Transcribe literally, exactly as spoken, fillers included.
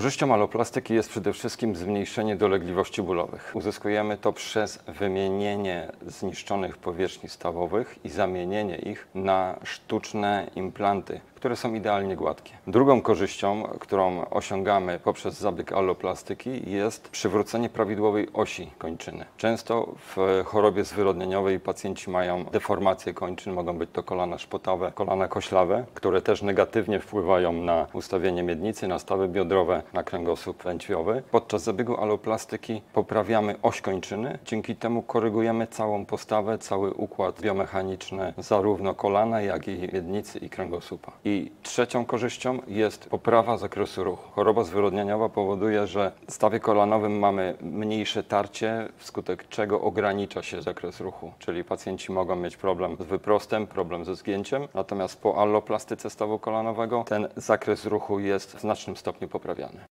Korzyścią aloplastyki jest przede wszystkim zmniejszenie dolegliwości bólowych. Uzyskujemy to przez wymienienie zniszczonych powierzchni stawowych i zamienienie ich na sztuczne implanty, które są idealnie gładkie. Drugą korzyścią, którą osiągamy poprzez zabieg aloplastyki, jest przywrócenie prawidłowej osi kończyny. Często w chorobie zwyrodnieniowej pacjenci mają deformacje kończyn, mogą być to kolana szpotowe, kolana koślawe, które też negatywnie wpływają na ustawienie miednicy, na stawy biodrowe, na kręgosłup lędźwiowy. Podczas zabiegu aloplastyki poprawiamy oś kończyny, dzięki temu korygujemy całą postawę, cały układ biomechaniczny zarówno kolana, jak i miednicy i kręgosłupa. I trzecią korzyścią jest poprawa zakresu ruchu. Choroba zwyrodnieniowa powoduje, że w stawie kolanowym mamy mniejsze tarcie, wskutek czego ogranicza się zakres ruchu. Czyli pacjenci mogą mieć problem z wyprostem, problem ze zgięciem, natomiast po alloplastyce stawu kolanowego ten zakres ruchu jest w znacznym stopniu poprawiany.